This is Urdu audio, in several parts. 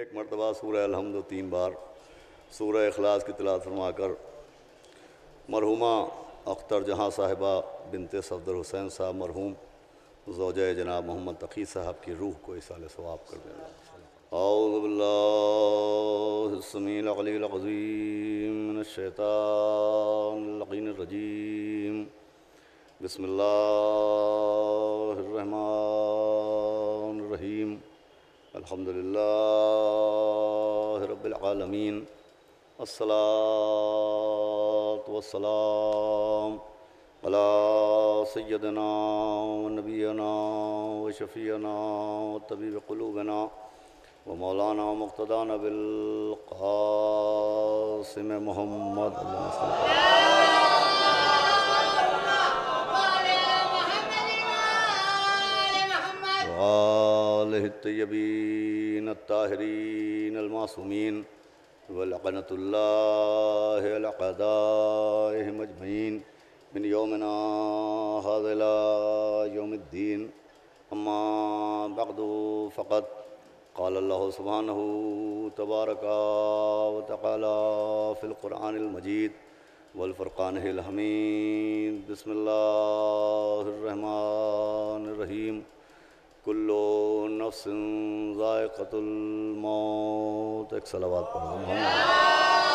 ایک مرتبہ سورہ الحمد و 3 بار سورہ اخلاص کی تلاوت فرما کر مرحومہ اختر جہاں صاحبہ بنت صفدر حسین صاحب مرحوم زوجہ جناب محمد تقی صاحب کی روح کو ایصال ثواب کر دینا۔ اعوذ باللہ السمیع العلیہ العظیم من الشیطان اللعین الرجیم، بسم اللہ الرحمن الرحیم، الحمدللہ رب العالمین، الصلاة والسلام علی سیدنا و نبینا و شفیعنا و طبیب قلوبنا و مولانا و مقتدانا بالقاسم محمد وآلہ الطیبین الطاہرین المعصومین ولعنۃ اللہ علی اعدائہم اجمعین من یومنا ھذا الی یوم الدین، اما بعد فقد قال اللہ سبحانہ تبارک و تعالی فی القرآن المجید والفرقان الحمید، بسم اللہ الرحمن الرحیم، کل نفس ذائقۃ الموت۔ ایک صلوات پڑھ دو محمد۔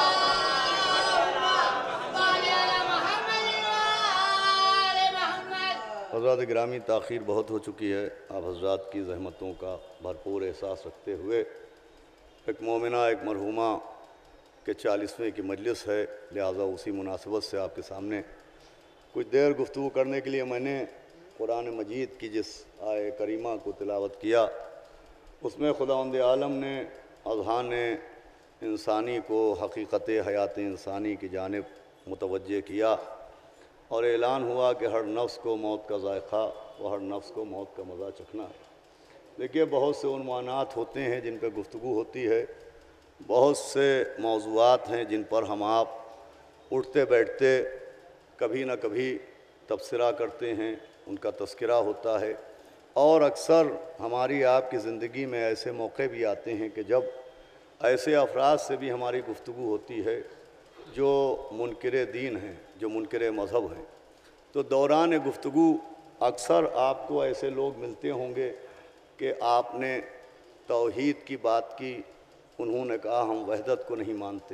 حضرات گرامی، تاخیر بہت ہو چکی ہے، آپ حضرات کی زحمتوں کا بھرپور احساس رکھتے ہوئے ایک مومنہ ایک مرحومہ کے 40ویں کی مجلس ہے، لہٰذا اسی مناسبت سے آپ کے سامنے کچھ دیر گفتگو کرنے کے لیے میں نے قرآن مجید کی جس آیہ کریمہ کو تلاوت کیا، اس میں خداوند عالم نے اذہان انسانی کو حقیقت حیات انسانی کی جانب متوجہ کیا اور اعلان ہوا کہ ہر نفس کو موت کا ذائقہ و ہر نفس کو موت کا مزہ چکھنا ہے۔ دیکھیے، بہت سے عنوانات ہوتے ہیں جن پہ گفتگو ہوتی ہے، بہت سے موضوعات ہیں جن پر ہم آپ اٹھتے بیٹھتے کبھی نہ کبھی تبصرہ کرتے ہیں، ان کا تذکرہ ہوتا ہے، اور اکثر ہماری آپ کی زندگی میں ایسے موقع بھی آتے ہیں کہ جب ایسے افراد سے بھی ہماری گفتگو ہوتی ہے جو منکر دین ہیں، جو منکر مذہب ہیں، تو دوران گفتگو اکثر آپ کو ایسے لوگ ملتے ہوں گے کہ آپ نے توحید کی بات کی، انہوں نے کہا ہم وحدت کو نہیں مانتے،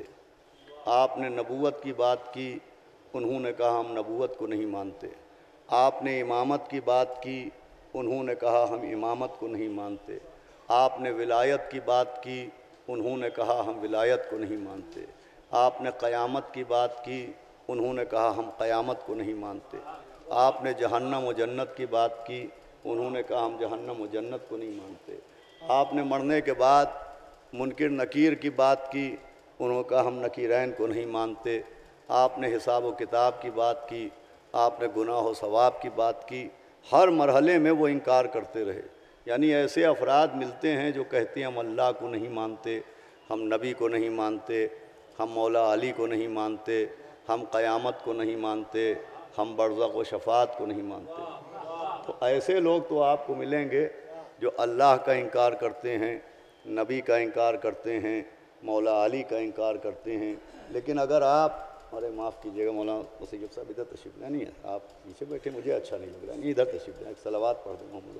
آپ نے نبوت کی بات کی، انہوں نے کہا ہم نبوت کو نہیں مانتے، آپ نے امامت کی بات کی، انہوں نے کہا ہم امامت کو نہیں مانتے، آپ نے ولایت کی بات کی، انہوں نے کہا ہم ولایت کو نہیں مانتے، آپ نے قیامت کی بات کی، انہوں نے کہا ہم قیامت کو نہیں مانتے، آپ نے جہنم و جنت کی بات کی، انہوں نے کہا ہم جہنم و جنت کو نہیں مانتے، آپ نے مرنے کے بعد منکر نکیر کی بات کی، انہوں نے کہا ہم نکیرین کو نہیں مانتے، آپ نے حساب و کتاب کی بات کی، آپ نے گناہ و ثواب کی بات کی، ہر مرحلے میں وہ انکار کرتے رہے۔ یعنی ایسے افراد ملتے ہیں جو کہتے ہیں ہم اللہ کو نہیں مانتے، ہم نبی کو نہیں مانتے، ہم مولا علی کو نہیں مانتے، ہم قیامت کو نہیں مانتے، ہم برزخ و شفاعت کو نہیں مانتے۔ تو ایسے لوگ تو آپ کو ملیں گے جو اللہ کا انکار کرتے ہیں، نبی کا انکار کرتے ہیں، مولا علی کا انکار کرتے ہیں، لیکن اگر آپ ارے معاف کیجیے گا مولانا مسیب صاحب، ادھر تشریف نہیں ہے، آپ پیچھے بیٹھے، مجھے اچھا نہیں لگ رہا، نہیں ادھر تشریف لیں، ایک صلوات پڑھ دیں محمد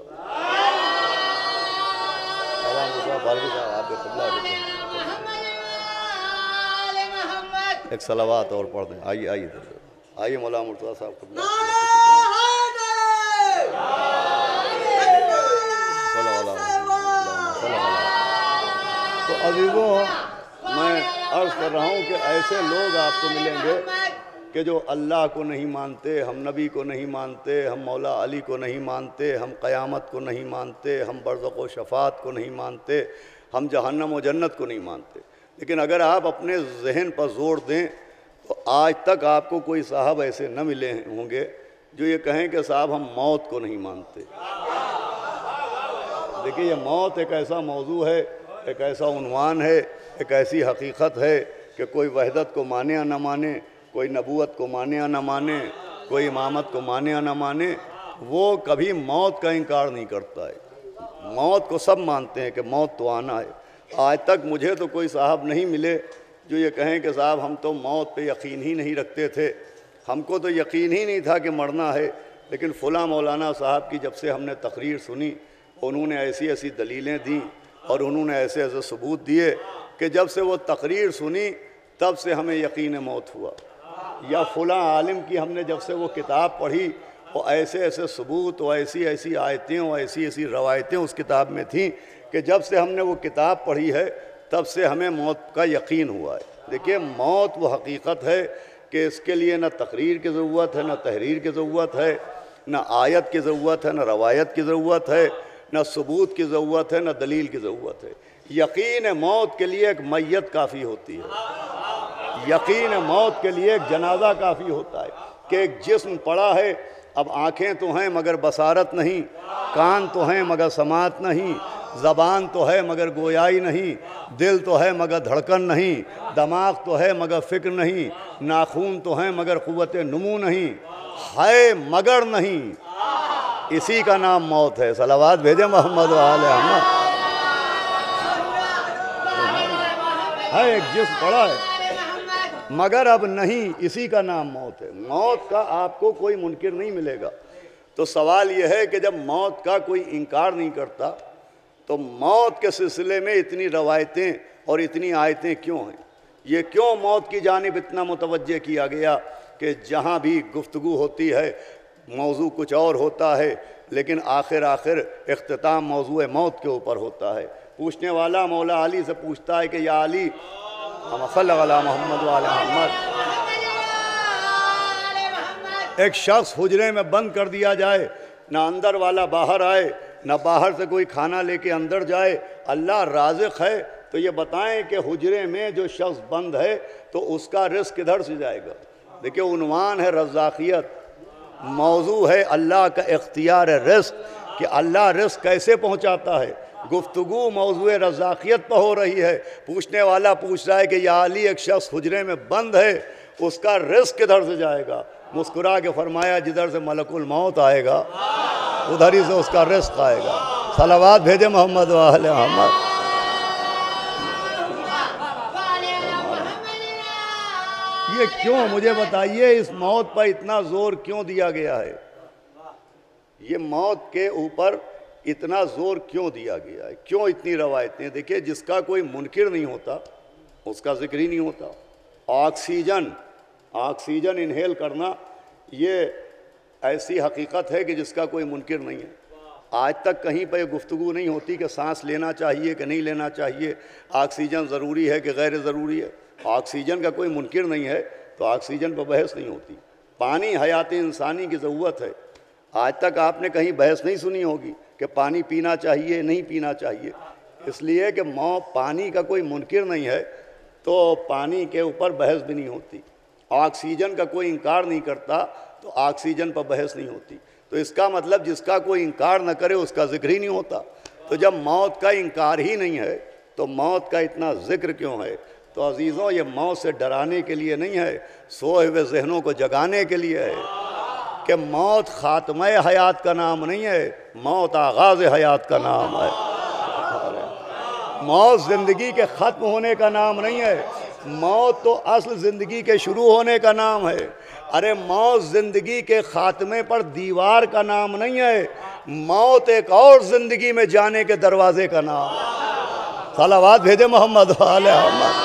صاحب، آپ کے قبلہ ایک صلوات اور پڑھ دیں، آئیے آئیے ادھر آئیے، مولانا مرتضیٰ صاحب قبلہ تو عزیزوں، میں عرض کر رہا ہوں کہ ایسے لوگ آپ کو ملیں گے کہ جو اللہ کو نہیں مانتے، ہم نبی کو نہیں مانتے، ہم مولا علی کو نہیں مانتے، ہم قیامت کو نہیں مانتے، ہم برزخ و شفاعت کو نہیں مانتے، ہم جہنم و جنت کو نہیں مانتے۔ لیکن اگر آپ اپنے ذہن پر زور دیں تو آج تک آپ کو کوئی صاحب ایسے نہ ملے ہوں گے جو یہ کہیں کہ صاحب ہم موت کو نہیں مانتے۔ دیکھیے، یہ موت ایک ایسا موضوع ہے، ایک ایسا عنوان ہے، ایک ایسی حقیقت ہے کہ کوئی وحدت کو مانے یا نہ مانے، کوئی نبوت کو مانے یا نہ مانے، کوئی امامت کو مانے یا نہ مانے، وہ کبھی موت کا انکار نہیں کرتا ہے۔ موت کو سب مانتے ہیں کہ موت تو آنا ہے، آج تک مجھے تو کوئی صاحب نہیں ملے جو یہ کہیں کہ صاحب ہم تو موت پہ یقین ہی نہیں رکھتے تھے، ہم کو تو یقین ہی نہیں تھا کہ مرنا ہے، لیکن فلاں مولانا صاحب کی جب سے ہم نے تقریر سنی، انہوں نے ایسی ایسی دلیلیں دیں اور انہوں نے ایسے ایسے ثبوت دیے کہ جب سے وہ تقریر سنی تب سے ہمیں یقین موت ہوا۔ یا فلاں عالم کی ہم نے جب سے وہ کتاب پڑھی، وہ ایسے ایسے ثبوت اور ایسی ایسی آیتیں اور ایسی ایسی روایتیں اس کتاب میں تھیں کہ جب سے ہم نے وہ کتاب پڑھی ہے تب سے ہمیں موت کا یقین ہوا ہے۔ دیکھیے، موت وہ حقیقت ہے کہ اس کے لیے نہ تقریر کی ضرورت ہے، نہ تحریر کی ضرورت ہے، نہ آیت کی ضرورت ہے، نہ روایت کی ضرورت ہے، نہ ثبوت کی ضرورت ہے، نہ دلیل کی ضرورت ہے۔ یقین موت کے لیے ایک میت کافی ہوتی ہے، یقین موت کے لیے ایک جنازہ کافی ہوتا ہے کہ ایک جسم پڑا ہے، اب آنکھیں تو ہیں مگر بصارت نہیں، کان تو ہیں مگر سماعت نہیں، زبان تو ہے مگر گویائی نہیں، دل تو ہے مگر دھڑکن نہیں، دماغ تو ہے مگر فکر نہیں، ناخون تو ہیں مگر قوت نمو نہیں، ہے مگر نہیں، اسی کا نام موت ہے۔ صلوات بھیجیں محمد و آل احمد۔ ہے ایک جسم پڑا ہے مگر اب نہیں، اسی کا نام موت ہے۔ موت کا آپ کو کوئی منکر نہیں ملے گا۔ تو سوال یہ ہے کہ جب موت کا کوئی انکار نہیں کرتا تو موت کے سلسلے میں اتنی روایتیں اور اتنی آیتیں کیوں ہیں؟ یہ کیوں موت کی جانب اتنا متوجہ کیا گیا کہ جہاں بھی گفتگو ہوتی ہے موضوع کچھ اور ہوتا ہے، لیکن آخر اختتام موضوع موت کے اوپر ہوتا ہے۔ پوچھنے والا مولا علی سے پوچھتا ہے کہ یا علی صلی اللہ علیہ محمد و علی محمد، ایک شخص حجرے میں بند کر دیا جائے، نہ اندر والا باہر آئے، نہ باہر سے کوئی کھانا لے کے اندر جائے، اللہ رازق ہے، تو یہ بتائیں کہ حجرے میں جو شخص بند ہے تو اس کا رزق کدھر سے جائے گا؟ دیکھیں، عنوان ہے رزاقیت، موضوع ہے اللہ کا اختیار رزق کہ اللہ رزق کیسے پہنچاتا ہے۔ گفتگو موضوع رزاقیت پہ ہو رہی ہے۔ پوچھنے والا پوچھ رہا ہے کہ یا علی، ایک شخص حجرے میں بند ہے، اس کا رزق کدھر سے جائے گا؟ مسکرا کے فرمایا جدھر سے ملک الموت آئے گا ادھر ہی سے اس کا رزق آئے گا۔ صلوات بھیجے محمد و آل محمد۔ یہ کیوں، مجھے بتائیے، اس موت پر اتنا زور کیوں دیا گیا ہے؟ یہ موت کے اوپر اتنا زور کیوں دیا گیا ہے؟ کیوں اتنی روایتیں؟ دیکھیں، جس کا کوئی منکر نہیں ہوتا اس کا ذکر ہی نہیں ہوتا۔ آکسیجن انہیل کرنا یہ ایسی حقیقت ہے کہ جس کا کوئی منکر نہیں ہے۔ آج تک کہیں پہ یہ گفتگو نہیں ہوتی کہ سانس لینا چاہیے کہ نہیں لینا چاہیے، آکسیجن ضروری ہے کہ غیر ضروری ہے۔ آکسیجن کا کوئی منکر نہیں ہے تو آکسیجن پہ بحث نہیں ہوتی۔ پانی حیات انسانی کی ضرورت ہے، آج تک آپ نے کہیں بحث نہیں سنی ہوگی کہ پانی پینا چاہیے نہیں پینا چاہیے، اس لیے کہ پانی کا کوئی منکر نہیں ہے تو پانی کے اوپر بحث بھی نہیں ہوتی۔ آکسیجن کا کوئی انکار نہیں کرتا تو آکسیجن پر بحث نہیں ہوتی۔ تو اس کا مطلب جس کا کوئی انکار نہ کرے اس کا ذکر ہی نہیں ہوتا۔ تو جب موت کا انکار ہی نہیں ہے تو موت کا اتنا ذکر کیوں ہے؟ تو عزیزوں، یہ موت سے ڈرانے کے لیے نہیں ہے، سوئے ہوئے ذہنوں کو جگانے کے لیے ہے کہ موت خاتمہ حیات کا نام نہیں ہے، موت آغاز حیات کا نام ہے۔ موت زندگی کے ختم ہونے کا نام نہیں ہے، موت تو اصل زندگی کے شروع ہونے کا نام ہے۔ ارے موت زندگی کے خاتمے پر دیوار کا نام نہیں ہے، موت ایک اور زندگی میں جانے کے دروازے کا نام ہے۔ صلوات بھیجے محمد و آل محمد۔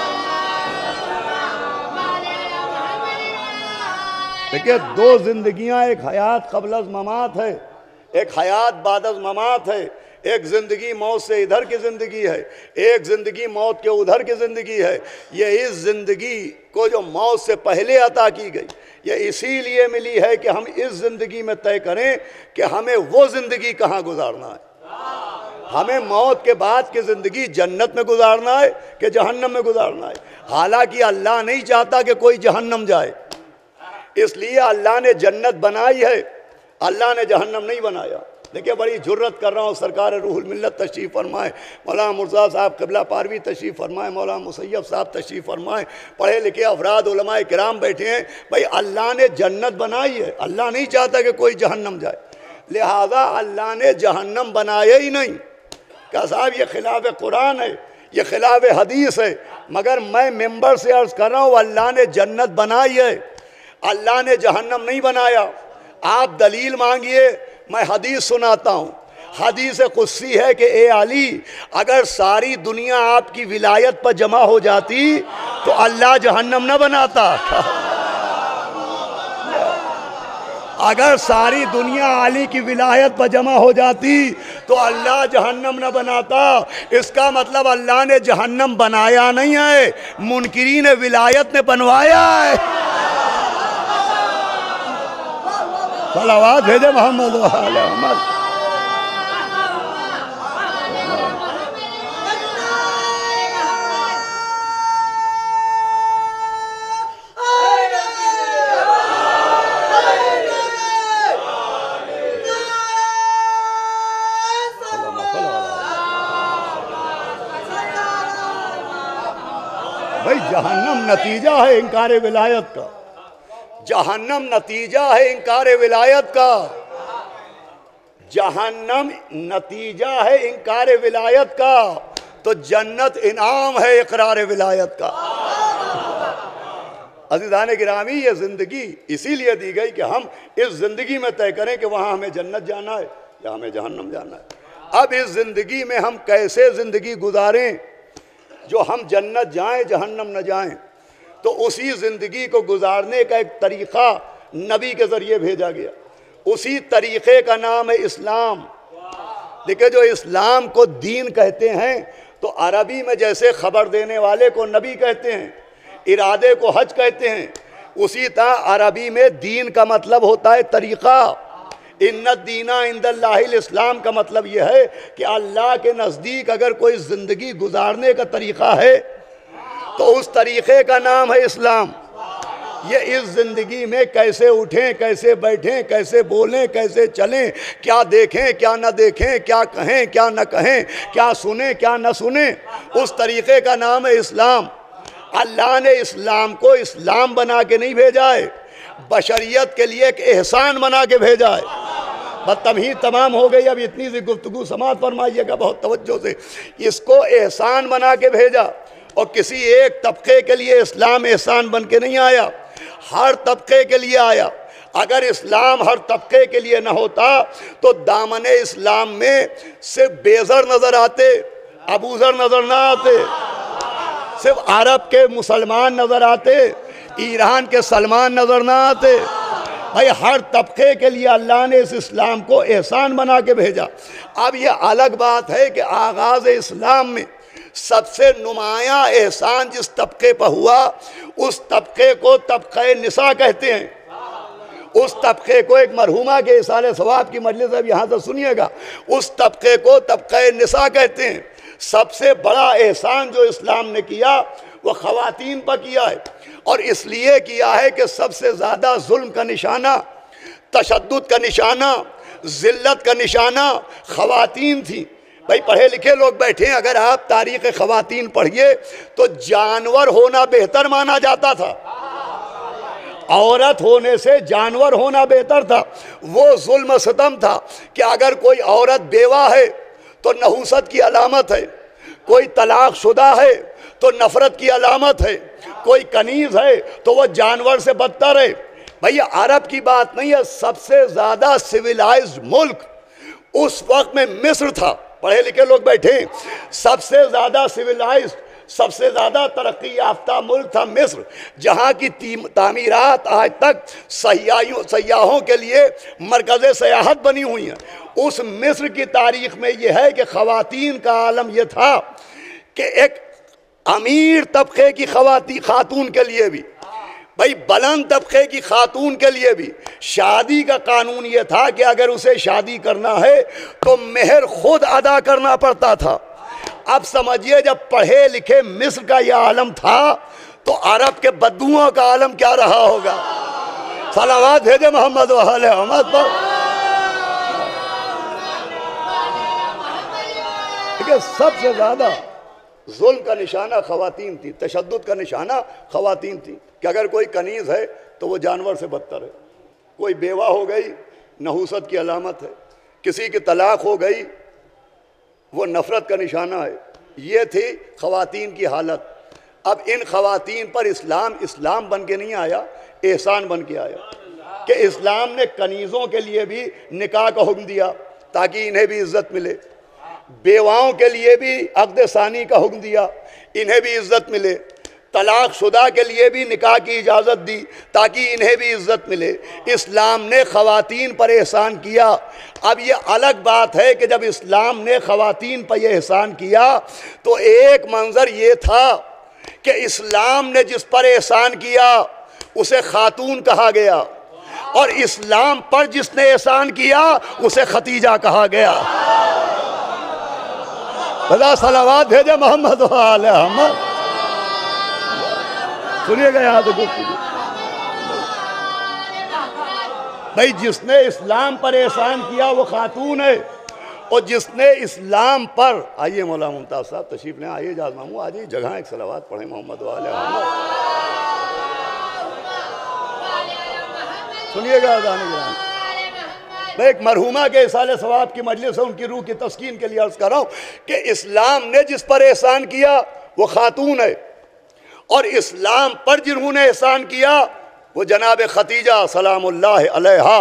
دیکھیں، دو زندگیاں، ایک حیات قبل از ممات ہے، ایک حیات بعد از ممات ہے۔ ایک زندگی موت سے ادھر کی زندگی ہے، ایک زندگی موت کے ادھر کی زندگی ہے۔ یہ اس زندگی کو جو موت سے پہلے عطا کی گئی، یہ اسی لیے ملی ہے کہ ہم اس زندگی میں طے کریں کہ ہمیں وہ زندگی کہاں گزارنا ہے۔ ہمیں موت کے بعد کی زندگی جنت میں گزارنا ہے کہ جہنم میں گزارنا ہے۔ حالانکہ اللہ نہیں چاہتا کہ کوئی جہنم جائے، اس لیے اللہ نے جنت بنائی ہے، اللہ نے جہنم نہیں بنایا۔ دیکھیں، بڑی جرت کر رہا ہوں، سرکار روح الملت تشریف فرمائیں، مولانا مرزا صاحب قبلہ پاروی تشریف فرمائیں، مولانا مسیب صاحب تشریف فرمائیں، پڑھے لکھے افراد علماء کرام بیٹھے ہیں۔ بھائی، اللہ نے جنت بنائی ہے، اللہ نہیں چاہتا کہ کوئی جہنم جائے، لہذا اللہ نے جہنم بنایا ہی نہیں۔ کہ صاحب یہ خلاف قرآن ہے، یہ خلاف حدیث ہے، مگر میں ممبر سے عرض کر رہا ہوں اللہ نے جنت بنائی ہے، اللہ نے جہنم نہیں بنایا۔ آپ دلیل مانگیے، میں حدیث سناتا ہوں۔ حدیث قدسی ہے کہ اے علی، اگر ساری دنیا آپ کی ولایت پر جمع ہو جاتی تو اللہ جہنم نہ بناتا۔ اگر ساری دنیا علی کی ولایت پر جمع ہو جاتی تو اللہ جہنم نہ بناتا۔ اس کا مطلب اللہ نے جہنم بنایا نہیں ہے، منکرین ولایت نے بنوایا ہے۔ صلوات بھیجے محمد و آل محمد۔ بھائی جہنم نتیجہ ہے انکار ولایت کا، جہنم نتیجہ ہے انکار ولایت کا، جہنم نتیجہ ہے انکار ولایت کا، تو جنت انعام ہے اقرار ولایت کا۔ عزیزان گرامی، یہ زندگی اسی لیے دی گئی کہ ہم اس زندگی میں طے کریں کہ وہاں ہمیں جنت جانا ہے یا ہمیں جہنم جانا ہے۔ اب اس زندگی میں ہم کیسے زندگی گزاریں جو ہم جنت جائیں جہنم نہ جائیں، تو اسی زندگی کو گزارنے کا ایک طریقہ نبی کے ذریعے بھیجا گیا۔ اسی طریقے کا نام ہے اسلام۔ دیکھیں، جو اسلام کو دین کہتے ہیں تو عربی میں جیسے خبر دینے والے کو نبی کہتے ہیں، ارادے کو حج کہتے ہیں، اسی طرح عربی میں دین کا مطلب ہوتا ہے طریقہ۔ ان الدین عند اللہ الاسلام کا مطلب یہ ہے کہ اللہ کے نزدیک اگر کوئی زندگی گزارنے کا طریقہ ہے تو اس طریقے کا نام ہے اسلام۔ یہ اس زندگی میں کیسے اٹھیں، کیسے بیٹھیں، کیسے بولیں، کیسے چلیں، کیا دیکھیں کیا نہ دیکھیں، کیا کہیں کیا نہ کہیں، کیا سنیں کیا نہ سنیں، اس طریقے کا نام ہے اسلام۔ اللہ نے اسلام کو اسلام بنا کے نہیں بھیجا ہے، بشریت کے لیے ایک احسان بنا کے بھیجا ہے۔ بدتمہید تمام ہو گئی، اب اتنی سی گفتگو سماعت فرمائیے گا بہت توجہ سے۔ اس کو احسان بنا کے بھیجا، اور کسی ایک طبقے کے لیے اسلام احسان بن کے نہیں آیا، ہر طبقے کے لیے آیا۔ اگر اسلام ہر طبقے کے لیے نہ ہوتا تو دامن اسلام میں صرف بیزر نظر آتے، ابوذر نظر نہ آتے، صرف عرب کے مسلمان نظر آتے، ایران کے سلمان نظر نہ آتے۔ بھائی ہر طبقے کے لیے اللہ نے اس اسلام کو احسان بنا کے بھیجا۔ اب یہ الگ بات ہے کہ آغاز اسلام میں سب سے نمایاں احسان جس طبقے پر ہوا اس طبقے کو طبقہ نساء کہتے ہیں۔ اس طبقے کو، ایک مرحومہ کے اصال ثواب کی مجلس اب یہاں سے سنیے گا، اس طبقے کو طبقہ نساء کہتے ہیں۔ سب سے بڑا احسان جو اسلام نے کیا وہ خواتین پر کیا ہے، اور اس لیے کیا ہے کہ سب سے زیادہ ظلم کا نشانہ، تشدد کا نشانہ، ذلت کا نشانہ خواتین تھیں۔ بھائی پڑھے لکھے لوگ بیٹھے ہیں، اگر آپ تاریخ خواتین پڑھیے تو جانور ہونا بہتر مانا جاتا تھا، عورت ہونے سے جانور ہونا بہتر تھا۔ وہ ظلم و ستم تھا کہ اگر کوئی عورت بیوہ ہے تو نحوست کی علامت ہے، کوئی طلاق شدہ ہے تو نفرت کی علامت ہے، کوئی کنیز ہے تو وہ جانور سے بدتر ہے۔ بھئی عرب کی بات نہیں ہے، سب سے زیادہ سویلائزڈ ملک اس وقت میں مصر تھا۔ پڑھے لکھے لوگ بیٹھے ہیں، سب سے زیادہ سویلائزڈ، سب سے زیادہ ترقی یافتہ ملک تھا مصر، جہاں کی تعمیرات آج تک سیاحوں کے لیے مرکز سیاحت بنی ہوئی ہیں۔ اس مصر کی تاریخ میں یہ ہے کہ خواتین کا عالم یہ تھا کہ ایک امیر طبقے کی خاتون کے لیے بھی، بھائی بلند طبقے کی خاتون کے لیے بھی شادی کا قانون یہ تھا کہ اگر اسے شادی کرنا ہے تو مہر خود ادا کرنا پڑتا تھا۔ اب سمجھیے جب پڑھے لکھے مصر کا یہ عالم تھا تو عرب کے بدوؤں کا عالم کیا رہا ہوگا۔ صلوات بھیجے محمد و آل محمد پر۔ دیکھیں سب سے زیادہ ظلم کا نشانہ خواتین تھی، تشدد کا نشانہ خواتین تھی، کہ اگر کوئی کنیز ہے تو وہ جانور سے بدتر ہے، کوئی بیوہ ہو گئی نحوست کی علامت ہے، کسی کی طلاق ہو گئی وہ نفرت کا نشانہ ہے، یہ تھی خواتین کی حالت۔ اب ان خواتین پر اسلام بن کے نہیں آیا، احسان بن کے آیا کہ اسلام نے کنیزوں کے لیے بھی نکاح کا حکم دیا تاکہ انہیں بھی عزت ملے، بیواؤں کے لیے بھی عقد ثانی کا حکم دیا انہیں بھی عزت ملے، طلاق شدہ کے لیے بھی نکاح کی اجازت دی تاکہ انہیں بھی عزت ملے۔ اسلام نے خواتین پر احسان کیا۔ اب یہ الگ بات ہے کہ جب اسلام نے خواتین پر یہ احسان کیا تو ایک منظر یہ تھا کہ اسلام نے جس پر احسان کیا اسے خاتون کہا گیا، اور اسلام پر جس نے احسان کیا اسے ختیجہ کہا گیا۔ بلا صلوات بھیجے محمد و آل محمد۔ سنیے گا یاد گفتگو بھائی، جس نے اسلام پر احسان کیا وہ خاتون ہے، اور جس نے اسلام پر، آئیے مولانا ممتاز صاحب تشریف لیں، آئیے جاز ماموں، آجئے جگہ ایک صلوات پڑھیں محمد و آل محمد۔ سنیے گا اذان گرامی میں ایک مرحومہ کے اصال ثواب کی مجلس ہے، ان کی روح کی تسکین کے لیے عرض کر رہا ہوں کہ اسلام نے جس پر احسان کیا وہ خاتون ہے، اور اسلام پر جنہوں نے احسان کیا وہ جناب ختیجہ سلام اللہ علیہا۔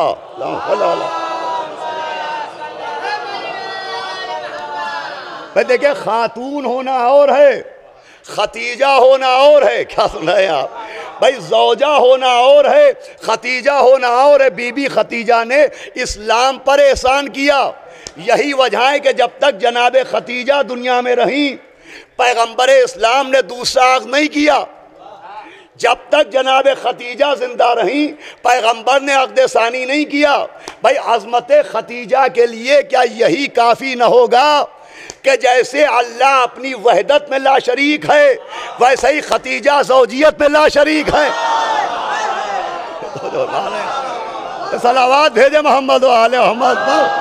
میں دیکھیں، خاتون ہونا اور ہے، ختیجہ ہونا اور ہے، کیا سن رہے ہیں آپ بھائی؟ زوجہ ہونا اور ہے، ختیجہ ہونا اور ہے۔ بی بی ختیجہ نے اسلام پر احسان کیا۔ یہی وجہ ہے کہ جب تک جناب ختیجہ دنیا میں رہیں پیغمبر اسلام نے دوسرا عقد نہیں کیا۔ جب تک جناب ختیجہ زندہ رہیں پیغمبر نے عقد ثانی نہیں کیا۔ بھائی عظمت ختیجہ کے لیے کیا یہی کافی نہ ہوگا کہ جیسے اللہ اپنی وحدت میں لا شریک ہے ویسے ہی ختیجہ زوجیت میں لا شریک ہے؟ صلوات بھیجے محمد و آل محمد پر۔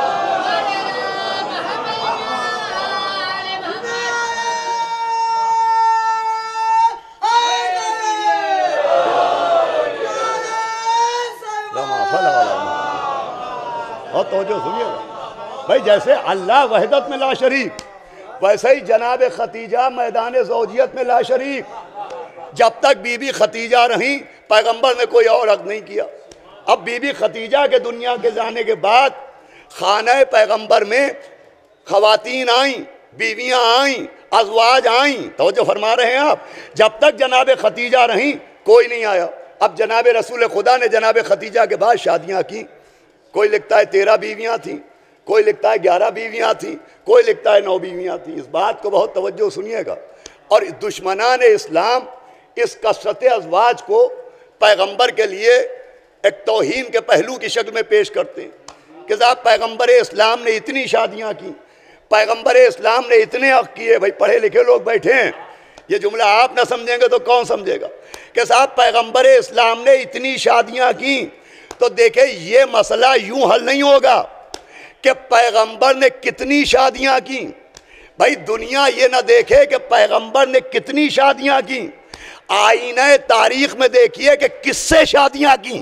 اور توجہ سنیے گا بھائی، جیسے اللہ وحدت میں لا شریک ویسے ہی جناب ختیجہ میدان زوجیت میں لا شریک۔ جب تک بی بی ختیجہ رہیں پیغمبر نے کوئی اور عقد نہیں کیا۔ اب بی بی ختیجہ کے دنیا کے جانے کے بعد خانہ پیغمبر میں خواتین آئیں، بیویاں آئیں، ازواج آئیں، توجہ فرما رہے ہیں آپ۔ جب تک جناب ختیجہ رہیں کوئی نہیں آیا۔ اب جناب رسول خدا نے جناب ختیجہ کے بعد شادیاں کی، کوئی لکھتا ہے 13 بیویاں تھیں، کوئی لکھتا ہے 11 بیویاں تھیں، کوئی لکھتا ہے 9 بیویاں تھیں۔ اس بات کو بہت توجہ سنیے گا۔ اور دشمنان اسلام اس کثرت ازواج کو پیغمبر کے لیے ایک توہین کے پہلو کی شکل میں پیش کرتے ہیں کہ صاحب پیغمبر اسلام نے اتنی شادیاں کی، پیغمبر اسلام نے اتنے عقد کیے۔ بھائی پڑھے لکھے لوگ بیٹھے ہیں، یہ جملہ آپ نہ سمجھیں گے تو کون سمجھے گا کہ صاحب پیغمبر اسلام نے اتنی شادیاں کی؟ تو دیکھیں یہ مسئلہ یوں حل نہیں ہوگا کہ پیغمبر نے کتنی شادیاں کی۔ بھائی دنیا یہ نہ دیکھے کہ پیغمبر نے کتنی شادیاں کی، آئینہ تاریخ میں دیکھیے کہ کس سے شادیاں کی۔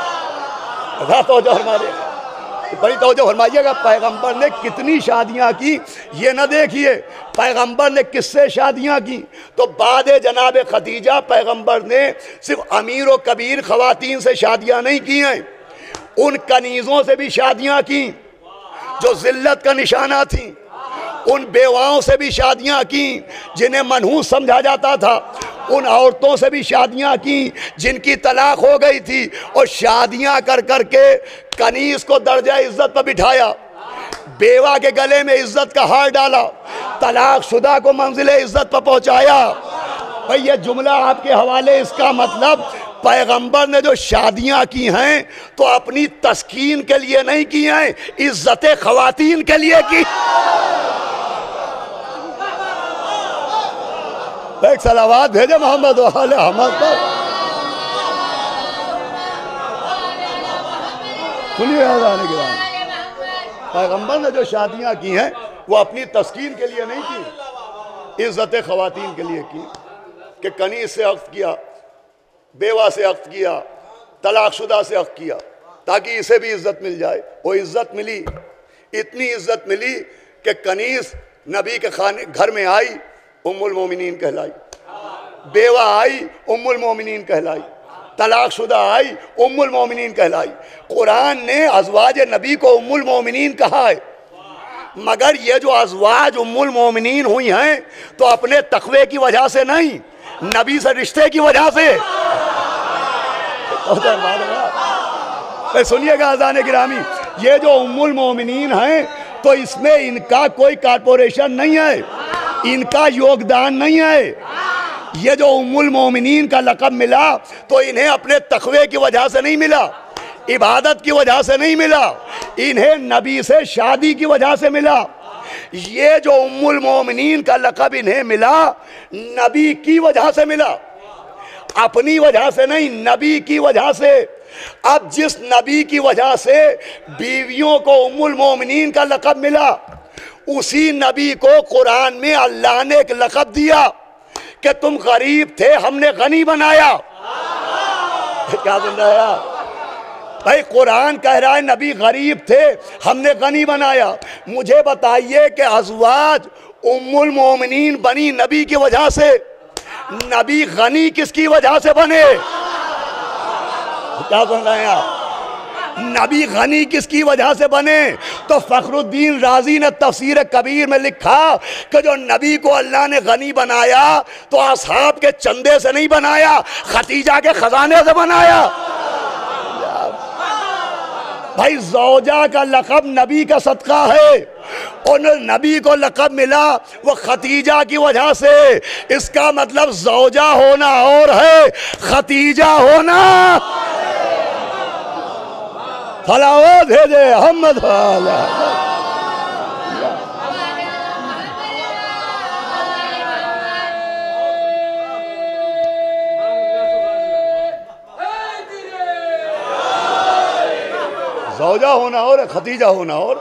بڑی توجہ فرمائیے گا، پیغمبر نے کتنی شادیاں کی یہ نہ دیکھیے، پیغمبر نے کس سے شادیاں کی۔ تو بعد جناب ختیجہ پیغمبر نے صرف امیر و کبیر خواتین سے شادیاں نہیں کی ہیں، ان کنیزوں سے بھی شادیاں کی جو ذلت کا نشانہ تھیں، ان بیواؤں سے بھی شادیاں کی جنہیں منحوس سمجھا جاتا تھا، ان عورتوں سے بھی شادیاں کی جن کی طلاق ہو گئی تھی، اور شادیاں کر کر کے کنیز کو درجہ عزت پر بٹھایا، بیوہ کے گلے میں عزت کا ہار ڈالا، طلاق شدہ کو منزل عزت پر پہنچایا۔ بھئی یہ جملہ آپ کے حوالے، اس کا مطلب پیغمبر نے جو شادیاں کی ہیں تو اپنی تسکین کے لیے نہیں کی ہیں، عزت خواتین کے لیے کی۔ ایک صلوات بھیجے محمد و آل محمد پر۔ سنیے اذان گرامی، پیغمبر نے جو شادیاں کی ہیں وہ اپنی تسکین کے لیے نہیں کی، عزت خواتین کے لیے کی، کہ کنیز سے عقد کیا، بیوہ سے عقد کیا، طلاق شدہ سے عقد کیا تاکہ اسے بھی عزت مل جائے۔ وہ عزت ملی، اتنی عزت ملی کہ کنیز نبی کے گھر میں آئی ام المومنین کہلائی، بیوہ آئی ام المومنین کہلائی، طلاق شدہ آئی ام المومنین کہلائی۔ قرآن نے ازواج نبی کو ام المومنین کہا ہے، مگر یہ جو ازواج ام المومنین ہوئی ہیں تو اپنے تقوی کی وجہ سے نہیں، نبی سے رشتے کی وجہ سے۔ سنیے گا اذان گرامی، یہ جو ام المومنین ہیں تو اس میں ان کا کوئی کارپوریشن نہیں ہے، ان کا یوگدان نہیں ہے۔ یہ جو ام المومنین کا لقب ملا تو انہیں اپنے تقوی کی وجہ سے نہیں ملا، عبادت کی وجہ سے نہیں ملا، انہیں نبی سے شادی کی وجہ سے ملا۔ یہ جو ام المومنین کا لقب انہیں ملا نبی کی وجہ سے ملا، اپنی وجہ سے نہیں، نبی کی وجہ سے۔ اب جس نبی کی وجہ سے بیویوں کو ام المومنین کا لقب ملا، اسی نبی کو قرآن میں اللہ نے ایک لقب دیا کہ تم غریب تھے ہم نے غنی بنایا۔ کیا سن رہے ہیں بھائی؟ قرآن کہہ رہا ہے نبی غریب تھے ہم نے غنی بنایا۔ مجھے بتائیے کہ ازواج ام المومنین بنی نبی کی وجہ سے، نبی غنی کس کی وجہ سے بنے؟ کیا سن رہے ہیں آپ؟ نبی غنی کس کی وجہ سے بنے؟ تو فخر الدین رازی نے تفسیر کبیر میں لکھا کہ جو نبی کو اللہ نے غنی بنایا تو اصحاب کے چندے سے نہیں بنایا، ختیجہ کے خزانے سے بنایا۔ بھائی زوجہ کا لقب نبی کا صدقہ ہے، اور نبی کو لقب ملا وہ ختیجہ کی وجہ سے۔ اس کا مطلب زوجہ ہونا اور ہے، ختیجہ ہونا۔ صلوات بھیجے محمد والا۔ زوجہ ہونا اور ختیجہ ہونا اور۔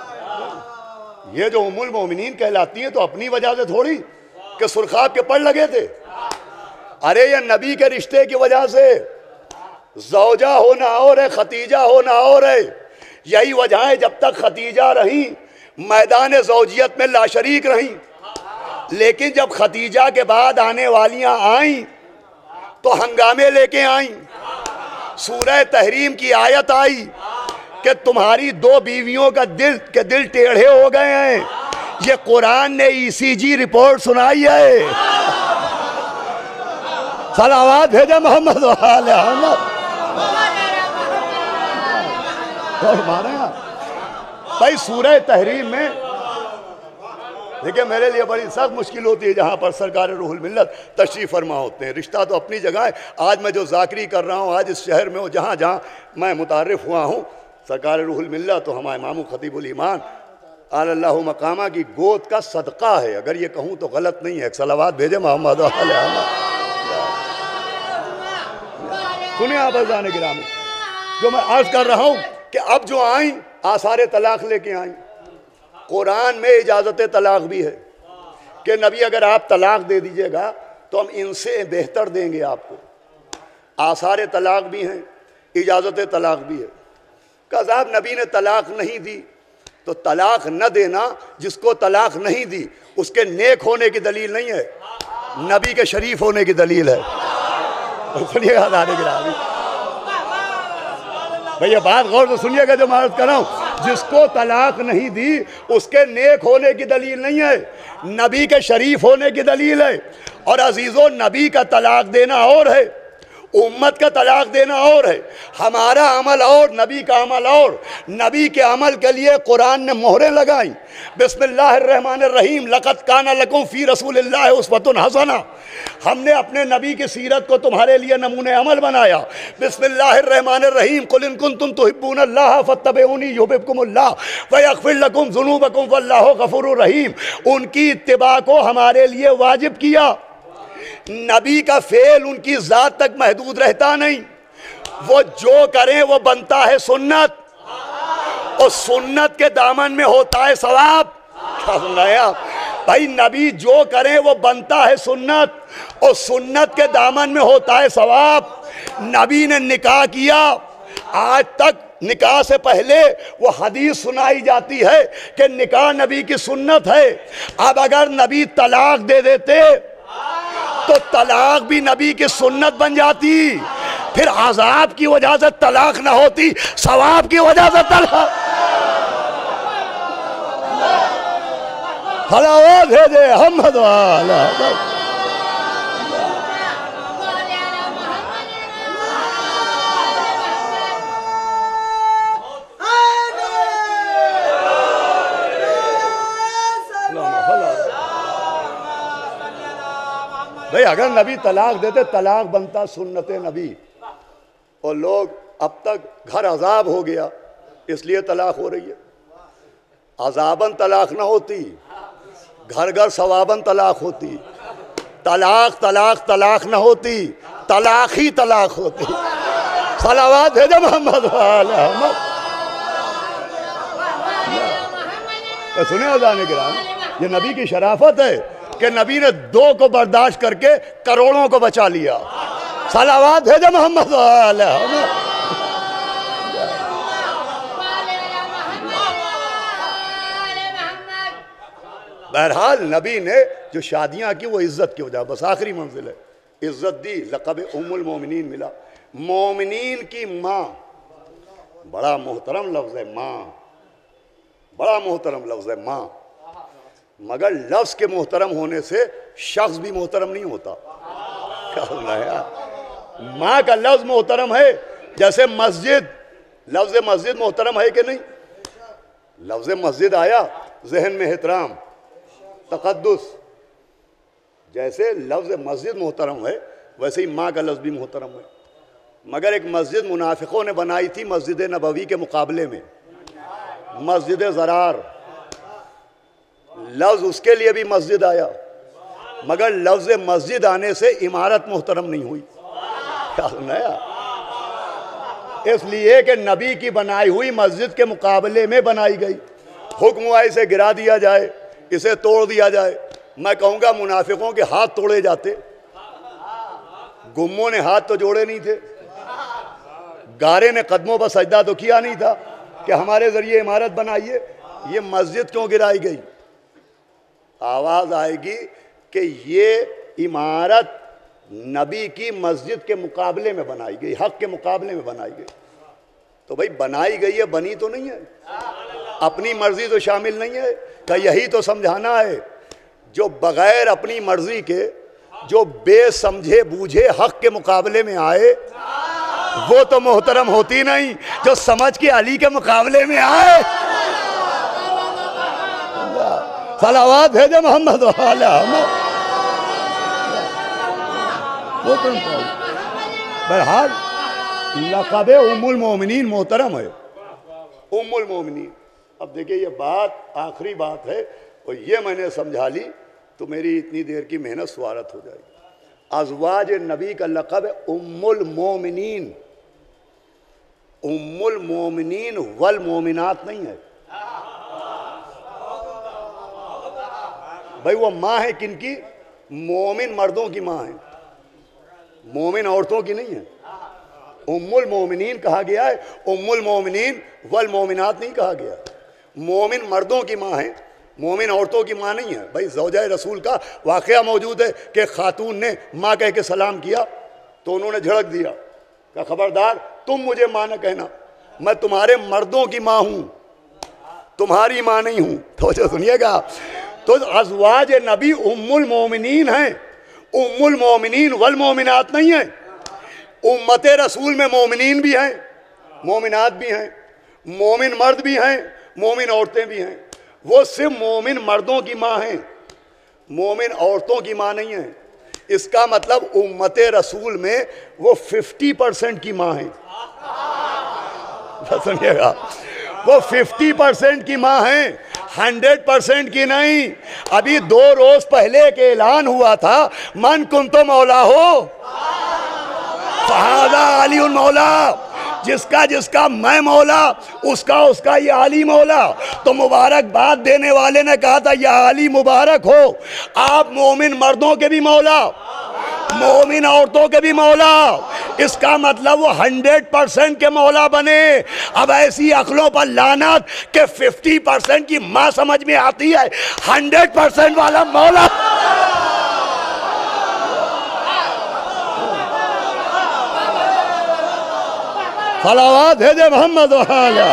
یہ جو ام المومنین کہلاتی ہیں تو اپنی وجہ سے تھوڑی کہ سرخاب کے پڑ لگے تھے، ارے یہ نبی کے رشتے کی وجہ سے۔ زوجہ ہونا اور ہے، ختیجہ ہونا اور ہے۔ یہی وجہ ہے جب تک ختیجہ رہیں میدان زوجیت میں لا شریک رہیں، لیکن جب ختیجہ کے بعد آنے والیاں آئیں تو ہنگامے لے کے آئیں۔ سورہ تحریم کی آیت آئی کہ تمہاری دو بیویوں کا دل ٹیڑھے ہو گئے ہیں۔ یہ قرآن نے ECG رپورٹ سنائی ہے۔ صلوات بھیجے محمد وآل محمد۔ بھائی سورہ تحریم میں دیکھیں، میرے لیے بڑی سخت مشکل ہوتی ہے جہاں پر سرکار روح الملت تشریف فرما ہوتے ہیں۔ رشتہ تو اپنی جگہ ہے، آج میں جو ذاکری کر رہا ہوں، آج اس شہر میں جہاں جہاں میں متعارف ہوا ہوں، سرکار روح الملت تو ہمارے امام خطیب الایمان اعلی اللہ مقامہ کی گود کا صدقہ ہے، اگر یہ کہوں تو غلط نہیں ہے۔ صلوات بھیجے محمد وآل محمد۔ سنیں آپ عزیزان گرامی، جو میں عرض کر رہا ہوں کہ اب جو آئیں آثار طلاق لے کے آئیں۔ قرآن میں اجازت طلاق بھی ہے کہ نبی اگر آپ طلاق دے دیجئے گا تو ہم ان سے بہتر دیں گے آپ کو۔ آثار طلاق بھی ہیں، اجازت طلاق بھی ہے۔ کہ صاحب نبی نے طلاق نہیں دی تو طلاق نہ دینا جس کو طلاق نہیں دی اس کے نیک ہونے کی دلیل نہیں ہے، نبی کے شریف ہونے کی دلیل ہے۔ سنیے گا دانے گرامی بھئی، یہ بات غور سے سنیے گا جو میں عرض کر رہا ہوں، جس کو طلاق نہیں دی اس کے نیک ہونے کی دلیل نہیں ہے، نبی کے شریف ہونے کی دلیل ہے۔ اور عزیزوں، نبی کا طلاق دینا اور ہے، امت کا طلاق دینا اور ہے۔ ہمارا عمل اور، نبی کا عمل اور۔ نبی کے عمل کے لیے قرآن نے مہریں لگائیں۔ بسم اللہ الرحمن الرحیم، لقد کان لکم فی رسول اللہ اسوۃ حسنہ۔ ہم نے اپنے نبی کی سیرت کو تمہارے لیے نمونہ عمل بنایا۔ بسم اللہ الرحمن الرحیم، قل ان کنتم تحبون اللہ فاتبعونی یحببکم اللہ ویغفر لکم ذنوبکم واللہ غفور رحیم۔ ان کی اتباع کو ہمارے لیے واجب کیا۔ نبی کا فعل ان کی ذات تک محدود رہتا نہیں، وہ جو کریں وہ بنتا ہے سنت، اور سنت کے دامن میں ہوتا ہے ثواب۔ کیا سن رہے ہیں آپ بھائی؟ نبی جو کریں وہ بنتا ہے سنت، اور سنت کے دامن میں ہوتا ہے ثواب۔ نبی نے نکاح کیا، آج تک نکاح سے پہلے وہ حدیث سنائی جاتی ہے کہ نکاح نبی کی سنت ہے۔ اب اگر نبی طلاق دے دیتے تو طلاق بھی نبی کی سنت بن جاتی، پھر عذاب کی وجہ سے طلاق نہ ہوتی، ثواب کی وجہ سے طلاق۔ صلوات بھیجے محمد والا۔ بھئی اگر نبی طلاق دیتے طلاق بنتا سنت نبی، اور لوگ اب تک گھر عذاب ہو گیا اس لیے طلاق ہو رہی ہے۔ عذاباً طلاق نہ ہوتی، گھر گھر ثواباً طلاق ہوتی۔ طلاق طلاق طلاق نہ ہوتی، طلاق ہی طلاق ہوتی۔ صلوات بھیجو محمد والا محمد۔ سنیں اذان گرامی، یہ نبی کی شرافت ہے کہ نبی نے 2 کو برداشت کر کے کروڑوں کو بچا لیا۔ صلوات بھیجو محمد والا محمد۔ بہرحال نبی نے جو شادیاں کی وہ عزت کی وجہ، بس آخری منزل ہے، عزت دی، لقب ام المومنین ملا۔ مومنین کی ماں، بڑا محترم لفظ ہے ماں، بڑا محترم لفظ ہے ماں، مگر لفظ کے محترم ہونے سے شخص بھی محترم نہیں ہوتا۔ ماں کا لفظ محترم ہے، جیسے مسجد، لفظ مسجد محترم ہے کہ نہیں؟ لفظ مسجد آیا ذہن میں احترام، تقدس، جیسے لفظ مسجد محترم ہے ویسے ہی ماں کا لفظ بھی محترم ہے۔ مگر ایک مسجد منافقوں نے بنائی تھی مسجد نبوی کے مقابلے میں، مسجد ضرار، لفظ اس کے لیے بھی مسجد آیا، مگر لفظ مسجد آنے سے عمارت محترم نہیں ہوئی۔ اس لیے کہ نبی کی بنائی ہوئی مسجد کے مقابلے میں بنائی گئی، حکم ہوا اسے گرا دیا جائے، اسے توڑ دیا جائے۔ میں کہوں گا منافقوں کے ہاتھ توڑے جاتے، گموں نے ہاتھ تو جوڑے نہیں تھے، گارے نے قدموں پر سجدہ تو کیا نہیں تھا کہ ہمارے ذریعے عمارت بنائیے، یہ مسجد کیوں گرائی گئی؟ آواز آئے گی کہ یہ عمارت نبی کی مسجد کے مقابلے میں بنائی گئی، حق کے مقابلے میں بنائی گئی۔ تو بھئی بنائی گئی ہے، بنی تو نہیں ہے، اپنی مرضی تو شامل نہیں ہے، کہ یہی تو سمجھانا ہے جو بغیر اپنی مرضی کے، جو بے سمجھے بوجھے حق کے مقابلے میں آئے وہ تو محترم ہوتی نہیں، جو سمجھ کے علی کے مقابلے میں آئے۔ صلوات بھیجے محمد والا محمد۔ بہرحال لقب ام المومنین محترم ہے، ام المومنین۔ اب دیکھیں یہ بات آخری بات ہے، اور یہ میں نے سمجھا لی تو میری اتنی دیر کی محنت سوارت ہو جائے گی۔ ازواج نبی کا لقب ہے ام المومنین، ام المومنین والمومنات نہیں ہے۔ بھئی وہ ماں ہے کن کی؟ مومن مردوں کی ماں ہے، مومن عورتوں کی نہیں ہے۔ ام المومنین کہا گیا ہے، ام المومنین والمومنات نہیں کہا گیا۔ مومن مردوں کی ماں ہے، مومن عورتوں کی ماں نہیں ہے۔ بھئی زوجہ رسول کا واقعہ موجود ہے کہ خاتون نے ماں کہہ کے سلام کیا تو انہوں نے جھڑک دیا کہ خبردار تم مجھے ماں نہ کہنا، میں تمہارے مردوں کی ماں ہوں، تمہاری ماں نہیں ہوں۔ تو سنیے گا، تو ازواج نبی ام المومنین ہیں، ام المومنین والمومنات نہیں ہیں۔ امت رسول میں مومنین بھی ہیں، مومنات بھی ہیں، مومن مرد بھی ہیں، مومن عورتیں بھی ہیں۔ وہ صرف مومن مردوں کی ماں ہیں، مومن عورتوں کی ماں نہیں ہیں۔ اس کا مطلب امت رسول میں وہ 50% کی ماں ہیں۔ سنیے گا، وہ 50% کی ماں ہیں، 100% کی نہیں۔ ابھی 2 روز پہلے ایک اعلان ہوا تھا، من کنت مولا ہو فہذا علی مولا، جس کا میں مولا، اس کا یہ علی مولا۔ تو مبارکباد دینے والے نے کہا تھا یا علی مبارک ہو، آپ مومن مردوں کے بھی مولا، مومن عورتوں کے بھی مولا، اس کا مطلب وہ 100% کے مولا بنے. اب ایسی عقلوں پر لعنت کہ 50% کی ماں سمجھ میں آتی ہے، 100% والا مولا. صلوات بھیجے محمد و آلہ.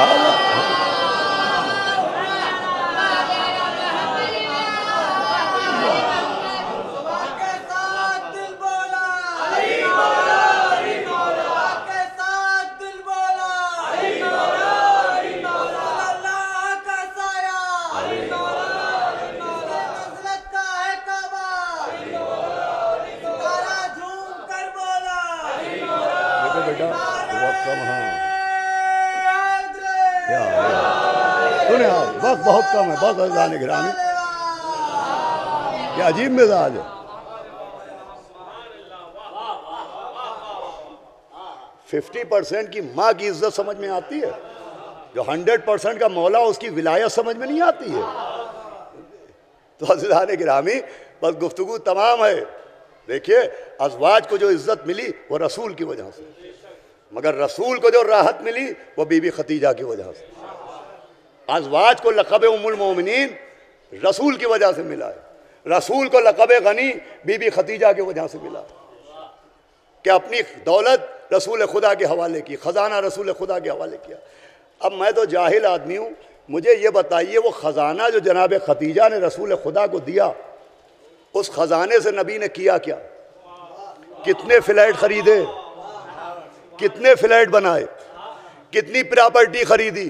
وقت بہت کم ہے، بہت عزیزان گرامی، یہ عجیب مزاج ہے. 50% کی ماں کی عزت سمجھ میں آتی ہے، جو 100% کا مولا اس کی ولایت سمجھ میں نہیں آتی ہے. تو عزیزان گرامی بس گفتگو تمام ہے. دیکھیے ازواج کو جو عزت ملی وہ رسول کی وجہ سے، مگر رسول کو جو راحت ملی وہ بی بی خدیجہ کی وجہ سے. ازواج کو لقب ام المومنین رسول کی وجہ سے ملا ہے، رسول کو لقب غنی بی بی خدیجہ کی وجہ سے ملا کہ اپنی دولت رسول خدا کے حوالے کی، خزانہ رسول خدا کے حوالے کیا. اب میں تو جاہل آدمی ہوں، مجھے یہ بتائیے وہ خزانہ جو جناب خدیجہ نے رسول خدا کو دیا، اس خزانے سے نبی نے کیا کیا؟ کتنے فلیٹ خریدے، کتنے فلیٹ بنائے، کتنی پراپرٹی خریدی،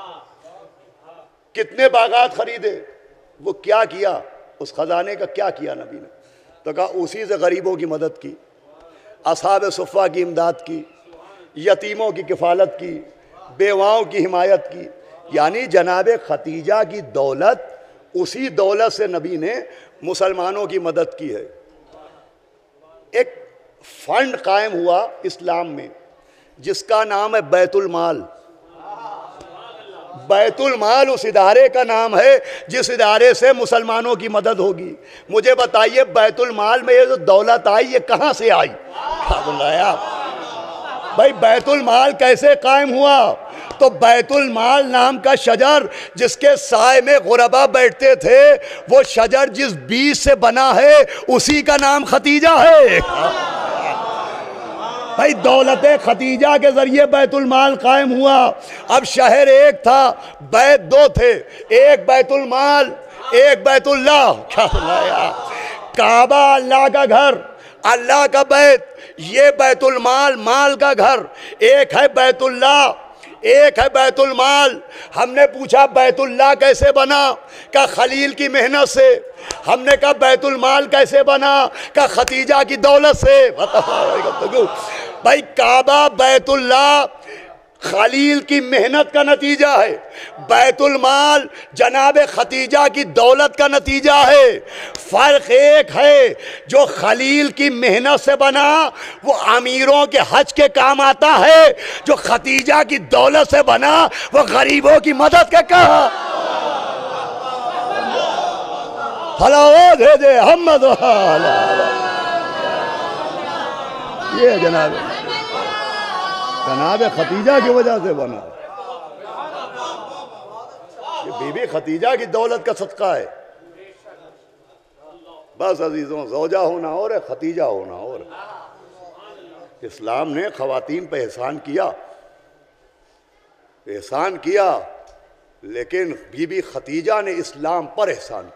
کتنے باغات خریدے، وہ کیا کیا؟ اس خزانے کا کیا کیا نبی نے؟ تو کہا اسی سے غریبوں کی مدد کی، اصحاب صفہ کی امداد کی، یتیموں کی کفالت کی، بیواؤں کی حمایت کی. یعنی جناب خدیجہ کی دولت، اسی دولت سے نبی نے مسلمانوں کی مدد کی ہے. ایک فنڈ قائم ہوا اسلام میں جس کا نام ہے بیت المال. بیت المال اس ادارے کا نام ہے جس ادارے سے مسلمانوں کی مدد ہوگی. مجھے بتائیے بیت المال میں یہ جو دولت آئی یہ کہاں سے آئی؟ بھائی بیت المال کیسے قائم ہوا؟ تو بیت المال نام کا شجر جس کے سائے میں غربا بیٹھتے تھے، وہ شجر جس بیج سے بنا ہے اسی کا نام خدیجہ ہے. بھائی دولت خدیجہ کے ذریعے بیت المال قائم ہوا. اب شہر ایک تھا، بیت دو تھے، ایک بیت المال، ایک بیت اللہ. کعبہ اللہ کا گھر، اللہ کا بیت، یہ بیت المال مال کا گھر. ایک ہے بیت اللہ، ایک ہے بیت المال. ہم نے پوچھا بیت اللہ کیسے بنا؟ کہ خلیل کی محنت سے. ہم نے کہا بیت المال کیسے بنا؟ کہ خدیجہ کی دولت سے. بھائی کعبہ بیت اللہ خلیل کی محنت کا نتیجہ ہے، بیت المال جناب خدیجہ کی دولت کا نتیجہ ہے. فرق ایک ہے، جو خلیل کی محنت سے بنا وہ امیروں کے حج کے کام آتا ہے، جو خدیجہ کی دولت سے بنا وہ غریبوں کی مدد کے کام. صلوات بھیجے محمد و آلہ. یہ جناب خدیجہ کی وجہ سے بنا، یہ بی بی خدیجہ کی دولت کا صدقہ ہے. بس عزیزوں، زوجہ ہونا اور ہے، خدیجہ ہونا اور ہے. اسلام نے خواتین پہ احسان کیا، لیکن بی بی خدیجہ نے اسلام پر احسان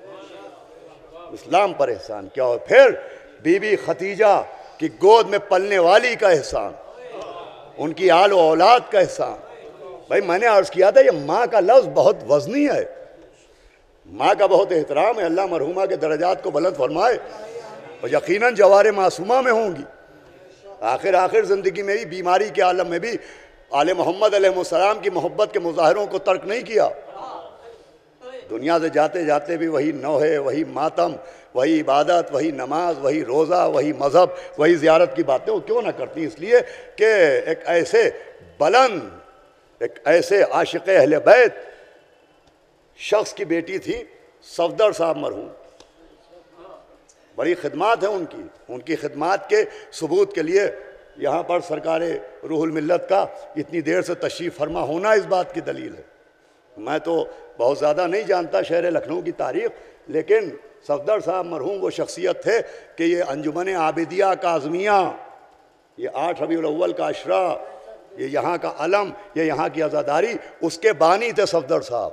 کیا، اور پھر بی بی خدیجہ کی گود میں پلنے والی کا احسان، ان کی آل و اولاد کا احسان. بھائی میں نے عرض کیا تھا یہ ماں کا لفظ بہت وزنی ہے، ماں کا بہت احترام ہے. اللہ مرحومہ کے درجات کو بلند فرمائے، اور یقیناً جوار معصومہ میں ہوں گی. آخر زندگی میں بھی، بیماری کے عالم میں بھی آل محمد علیہ السلام کی محبت کے مظاہروں کو ترک نہیں کیا. دنیا سے جاتے جاتے بھی وہی نوحے، وہی ماتم، وہی عبادت، وہی نماز، وہی روزہ، وہی مذہب، وہی زیارت کی باتیں وہ کیوں نہ کرتی؟ اس لیے کہ ایک ایسے بلند، ایک ایسے عاشق اہل بیت شخص کی بیٹی تھی صفدر صاحب مرحوم. بڑی خدمات ہیں ان کی خدمات کے ثبوت کے لیے یہاں پر سرکار روح الملت کا اتنی دیر سے تشریف فرما ہونا اس بات کی دلیل ہے۔ میں تو بہت زیادہ نہیں جانتا شہر لکھنؤ کی تاریخ، لیکن صفدر صاحب مرحوم وہ شخصیت تھے کہ یہ انجمن عابدیہ کاظمیہ، یہ 8 ربیع الاول کا عشرہ، یہ یہاں کا علم، یہ یہاں کی عزاداری، اس کے بانی تھے صفدر صاحب۔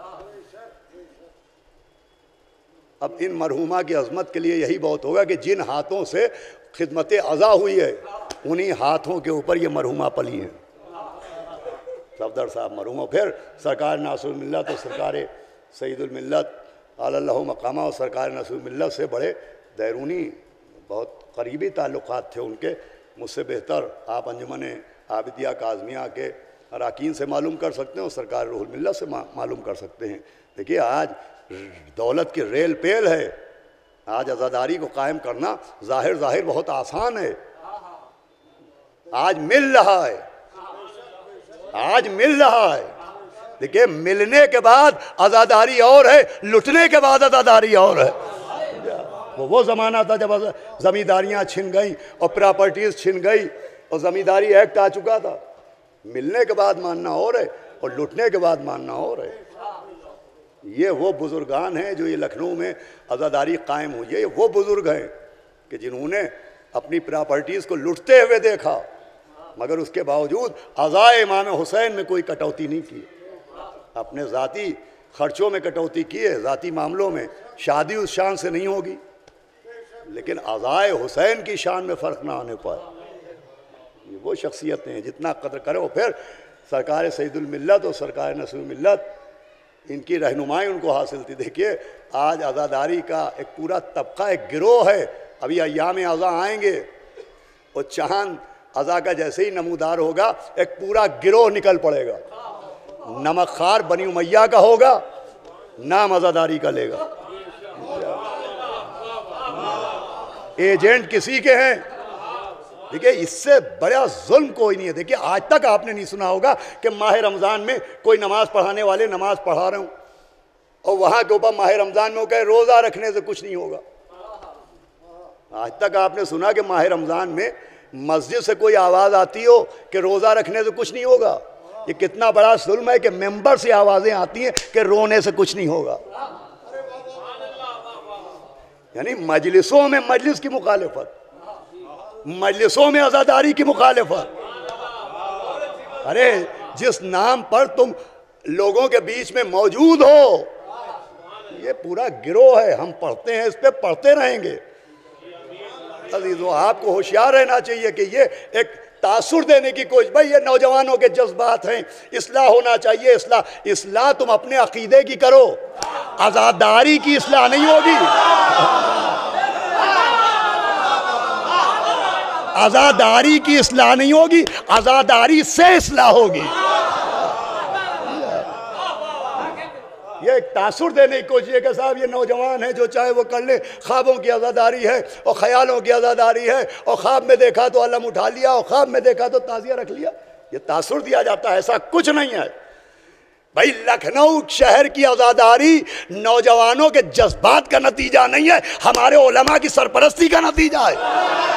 اب ان مرحومہ کی عظمت کے لیے یہی بہت ہوگا کہ جن ہاتھوں سے خدمت عزا ہوئی ہے انہی ہاتھوں کے اوپر یہ مرحومہ پلی ہیں، صفدر صاحب مرحومہ۔ پھر سرکار ناصر الملت اور سرکار سید الملت اعلی اللہ مقامہ اور سرکار ناصر الملت سے بڑے بیرونی بہت قریبی تعلقات تھے ان کے۔ مجھ سے بہتر آپ انجمن عابدیہ کاظمیہ کے اراکین سے معلوم کر سکتے ہیں اور سرکار روح الملت سے معلوم کر سکتے ہیں۔ دیکھیے آج دولت کی ریل پیل ہے، آج عزاداری کو قائم کرنا ظاہر بہت آسان ہے، آج مل رہا ہے، آج مل رہا ہے۔ دیکھیے ملنے کے بعد عزاداری اور ہے، لٹنے کے بعد عزاداری اور ہے۔ وہ زمانہ تھا جب زمینداریاں چھن گئیں اور پراپرٹیز چھن گئی اور زمینداری ایکٹ آ چکا تھا۔ ملنے کے بعد ماننا اور ہے اور لٹنے کے بعد ماننا اور ہے۔ یہ وہ بزرگان ہیں جو یہ لکھنؤ میں عزاداری قائم ہوئی ہے، یہ وہ بزرگ ہیں کہ جنہوں نے اپنی پراپرٹیز کو لٹتے ہوئے دیکھا، مگر اس کے باوجود عزائے امام حسین میں کوئی کٹوتی نہیں کی، اپنے ذاتی خرچوں میں کٹوتی کی ہے، ذاتی معاملوں میں۔ شادی اس شان سے نہیں ہوگی، لیکن عزائے حسین کی شان میں فرق نہ آنے پائے۔ یہ وہ شخصیتیں ہیں جتنا قدر کرو۔ پھر سرکار سید الملت اور سرکار نصر الملت، ان کی رہنمائی ان کو حاصل تھی۔ دیکھیے آج عزاداری کا ایک پورا طبقہ، ایک گروہ ہے۔ ابھی ایام عزا آئیں گے اور چاند عزا کا جیسے ہی نمودار ہوگا ایک پورا گروہ نکل پڑے گا، نمک خوار بنی امیہ کا ہوگا، نام عزاداری کا لے گا، ایجنٹ کسی کے ہیں۔ دیکھیں اس سے بڑا ظلم کوئی نہیں ہے۔ دیکھیں آج تک آپ نے نہیں سنا ہوگا کہ ماہ رمضان میں کوئی نماز پڑھانے والے نماز پڑھا رہے ہوں اور وہاں کے اوپر ماہ رمضان میں وہ کہے روزہ رکھنے سے کچھ نہیں ہوگا۔ آج تک آپ نے سنا کہ ماہ رمضان میں مسجد سے کوئی آواز آتی ہو کہ روزہ رکھنے سے کچھ نہیں ہوگا؟ یہ کتنا بڑا ظلم ہے کہ ممبر سے آوازیں آتی ہیں کہ رونے سے کچھ نہیں ہوگا۔ یعنی مجلسوں میں مجلس کی مخالفت، مجلسوں میں عزاداری کی مخالفت۔ ارے جس نام پر تم لوگوں کے بیچ میں موجود ہو، یہ پورا گروہ ہے، ہم پڑھتے ہیں، اس پہ پڑھتے رہیں گے۔ عزیزو آپ کو ہوشیار رہنا چاہیے کہ یہ ایک تاثر دینے کی کوشش، بھائی یہ نوجوانوں کے جذبات ہیں، اصلاح ہونا چاہیے۔ اصلاح تم اپنے عقیدے کی کرو، عزاداری کی اصلاح نہیں ہوگی، عزاداری کی اصلاح نہیں ہوگی، عزاداری سے اصلاح ہوگی۔ یہ ایک تاثر دینے کی کوشش ہے کہ صاحب یہ نوجوان ہیں جو چاہے وہ کر لیں، خوابوں کی عزاداری ہے اور خیالوں کی عزاداری ہے، اور خواب میں دیکھا تو علم اٹھا لیا اور خواب میں دیکھا تو تعزیہ رکھ لیا، یہ تاثر دیا جاتا ہے۔ ایسا کچھ نہیں ہے بھائی۔ لکھنؤ شہر کی عزاداری نوجوانوں کے جذبات کا نتیجہ نہیں ہے، ہمارے علماء کی سرپرستی کا نتیجہ ہے۔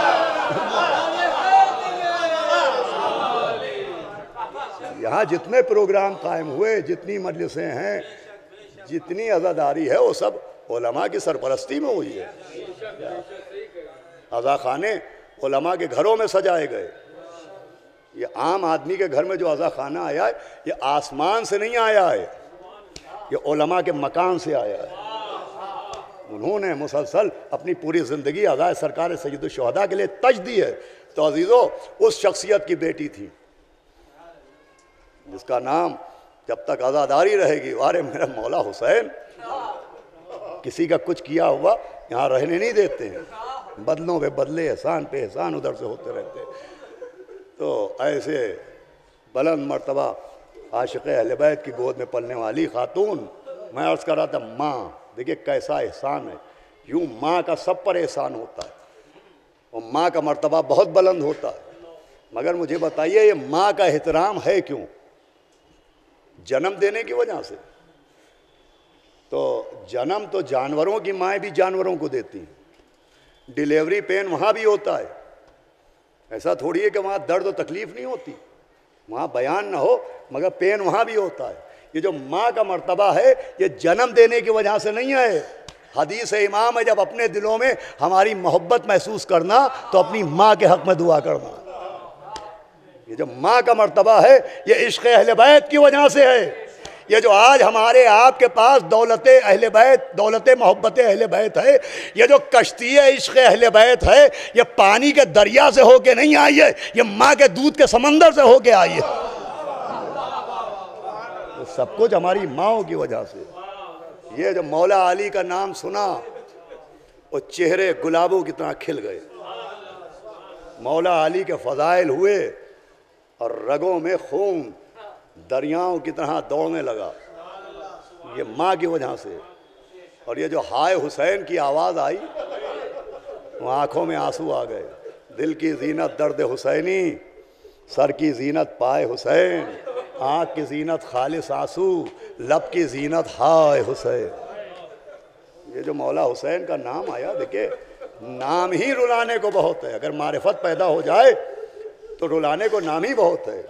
یہاں جتنے پروگرام قائم ہوئے، جتنی مجلسیں ہیں، جتنی عزاداری ہے، وہ سب علماء کی سرپرستی میں ہوئی ہے۔ عزا خانے علماء کے گھروں میں سجائے گئے۔ یہ عام آدمی کے گھر میں جو عزا خانہ آیا ہے، یہ آسمان سے نہیں آیا ہے، یہ علماء کے مکان سے آیا ہے۔ انہوں نے مسلسل اپنی پوری زندگی عزائے سرکار سید الشہداء کے لیے تج دی ہے۔ تو عزیزو اس شخصیت کی بیٹی تھی جس کا نام جب تک عزاداری رہے گی، وارے میرا مولا حسین، کسی کا کچھ کیا ہوا یہاں رہنے نہیں دیتے ہیں، بدلوں پہ بدلے، احسان پہ احسان ادھر سے ہوتے رہتے ہیں۔ تو ایسے بلند مرتبہ عاشق اہل بیت کی گود میں پلنے والی خاتون، میں عرض کر رہا تھا ماں، دیکھیں کیسا احسان ہے۔ یوں ماں کا سب پر احسان ہوتا ہے اور ماں کا مرتبہ بہت بلند ہوتا ہے، مگر مجھے بتائیے یہ ماں کا احترام ہے کیوں؟ جنم دینے کی وجہ سے۔ تو جنم تو جانوروں کی مائیں بھی جانوروں کو دیتی ہیں، ڈیلیوری پین وہاں بھی ہوتا ہے، ایسا تھوڑی ہے کہ وہاں درد و تکلیف نہیں ہوتی، وہاں بیان نہ ہو مگر پین وہاں بھی ہوتا ہے۔ یہ جو ماں کا مرتبہ ہے یہ جنم دینے کی وجہ سے نہیں ہے۔ حدیث امام ہے جب اپنے دلوں میں ہماری محبت محسوس کرنا تو اپنی ماں کے حق میں دعا کرنا۔ یہ جو ماں کا مرتبہ ہے یہ عشق اہل بیت کی وجہ سے ہے۔ یہ جو آج ہمارے آپ کے پاس دولت اہل بیت، دولت محبت اہل بیت ہے، یہ جو کشتی عشق اہل بیت ہے، یہ پانی کے دریا سے ہو کے نہیں آئی ہے، یہ ماں کے دودھ کے سمندر سے ہو کے آئی ہے۔ سب کچھ ہماری ماؤں کی وجہ سے۔ یہ جو مولا علی کا نام سنا وہ چہرے گلابوں کی طرح کھل گئے، مولا علی کے فضائل ہوئے اور رگوں میں خون دریاؤں کی طرح دوڑنے لگا، یہ ماں کی وجہ سے۔ اور یہ جو ہائے حسین کی آواز آئی وہ آنکھوں میں آنسو آ گئے۔ دل کی زینت درد حسینی، سر کی زینت پائے حسین، آنکھ کی زینت خالص آنسو، لب کی زینت ہائے حسین۔ یہ جو مولا حسین کا نام آیا، دیکھیں نام ہی رلانے کو بہت ہے۔ اگر معرفت پیدا ہو جائے تو رلانے کو نام ہی بہت ہے۔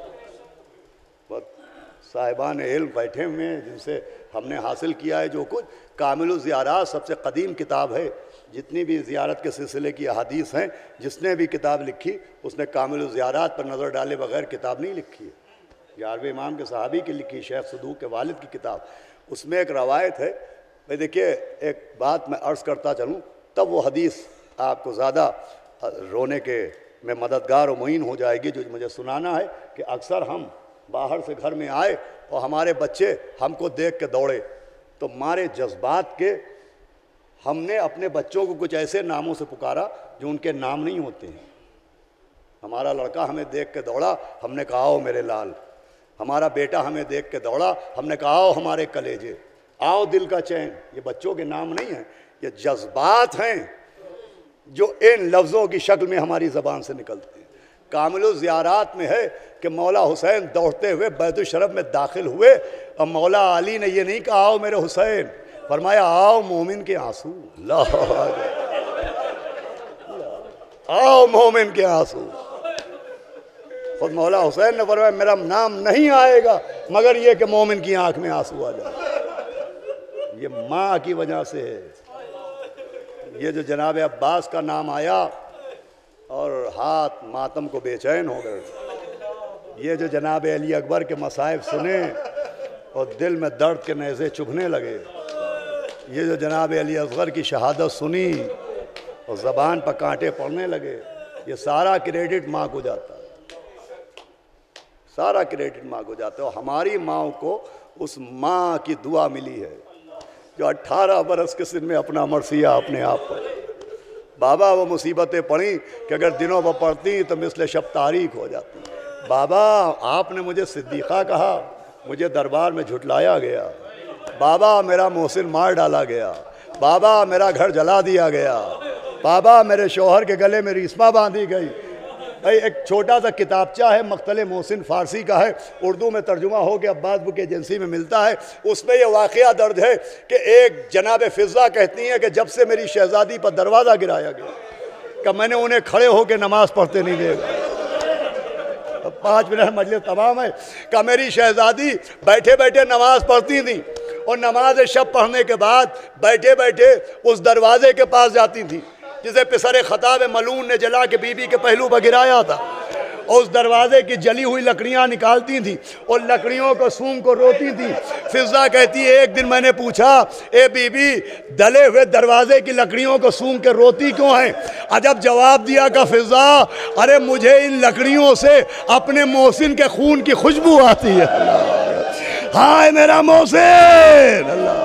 صاحبان علم بیٹھے ہوئے ہیں جن سے ہم نے حاصل کیا ہے جو کچھ۔ کامل الزیارات سب سے قدیم کتاب ہے، جتنی بھی زیارت کے سلسلے کی احادیث ہیں جس نے بھی کتاب لکھی اس نے کامل الزیارات پر نظر ڈالے بغیر کتاب نہیں لکھی ہے۔ 11ویں امام کے صحابی کی لکھی شیخ صدوق کے والد کی کتاب، اس میں ایک روایت ہے۔ بھائی دیکھیے ایک بات میں عرض کرتا چلوں تب وہ حدیث آپ کو زیادہ رونے کے میں مددگار و معین ہو جائے گی جو مجھے سنانا ہے کہ اکثر ہم باہر سے گھر میں آئے اور ہمارے بچے ہم کو دیکھ کے دوڑے تو مارے جذبات کے ہم نے اپنے بچوں کو کچھ ایسے ناموں سے پکارا جو ان کے نام نہیں ہوتے ہیں۔ ہمارا لڑکا ہمیں دیکھ کے دوڑا، ہم نے کہا آؤ میرے لال۔ ہمارا بیٹا ہمیں دیکھ کے دوڑا، ہم نے کہا آؤ ہمارے کلیجے، آؤ دل کا چین۔ یہ بچوں کے نام نہیں ہیں، یہ جذبات ہیں جو ان لفظوں کی شکل میں ہماری زبان سے نکلتے ہیں۔ کامل الزیارات میں ہے کہ مولا حسین دوڑتے ہوئے بیت الشرف میں داخل ہوئے اور مولا علی نے یہ نہیں کہا آؤ میرے حسین، فرمایا آؤ مومن کے آنسو۔ اللہ آؤ مومن کے آنسو۔ خود مولا حسین نے فرمایا میرا نام نہیں آئے گا مگر یہ کہ مومن کی آنکھ میں آنسو آ جائے۔ یہ ماں کی وجہ سے ہے۔ یہ جو جناب عباس کا نام آیا اور ہاتھ ماتم کو بے چین ہو گئے، یہ جو جناب علی اکبر کے مصائب سنے اور دل میں درد کے نیزے چبھنے لگے، یہ جو جناب علی اصغر کی شہادت سنی اور زبان پر کانٹے پڑنے لگے، یہ سارا کریڈٹ ماں کو جاتا ہے، سارا کریڈٹ ماں کو جاتا ہے۔ اور ہماری ماں کو اس ماں کی دعا ملی ہے جو 18 برس کے سن میں اپنا مرثیہ اپنے آپ پر۔ بابا وہ مصیبتیں پڑیں کہ اگر دنوں پر پڑتی تو مثل شب تاریک ہو جاتی۔ بابا آپ نے مجھے صدیقہ کہا، مجھے دربار میں جھٹلایا گیا۔ بابا میرا محسن مار ڈالا گیا۔ بابا میرا گھر جلا دیا گیا۔ بابا میرے شوہر کے گلے میں ریسما باندھی گئی۔ بھائی ایک چھوٹا سا کتابچہ ہے مقتل محسن فارسی کا ہے، اردو میں ترجمہ ہو کے عباس بک ایجنسی میں ملتا ہے، اس میں یہ واقعہ درج ہے کہ ایک جناب فضہ کہتی ہیں کہ جب سے میری شہزادی پر دروازہ گرایا گیا کہ میں نے انہیں کھڑے ہو کے نماز پڑھتے نہیں دیکھا۔ 5 منٹ مجلس تمام ہے کہ میری شہزادی بیٹھے بیٹھے نماز پڑھتی تھیں اور نماز شب پڑھنے کے بعد بیٹھے بیٹھے اس دروازے کے پاس جاتی تھیں جسے پسر خطاب ملعون نے جلا کے بی بی کے پہلو پر گرایا تھا، اور اس دروازے کی جلی ہوئی لکڑیاں نکالتی تھیں اور لکڑیوں کو سونگ کو روتی تھیں۔ فضہ کہتی ہے ایک دن میں نے پوچھا اے بی بی ڈلے ہوئے دروازے کی لکڑیوں کو سونگ کے روتی کیوں ہیں؟ عجب جواب دیا کہ فضہ ارے مجھے ان لکڑیوں سے اپنے محسن کے خون کی خوشبو آتی ہے۔ ہائے میرا محسن۔ اللہ